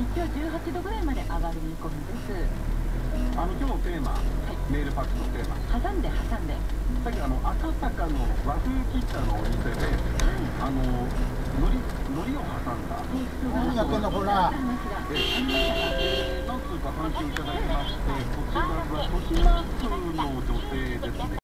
日は18度ぐらいまで上がる見込みです。 今日のテーマ、メールファックスのテーマ。 挟んで。 さっき赤坂の和風喫茶のお店で、海苔を挟んだ。 何やってんのこら。 なんつうか反響いただきまして、こちらは豊島区の女性ですね。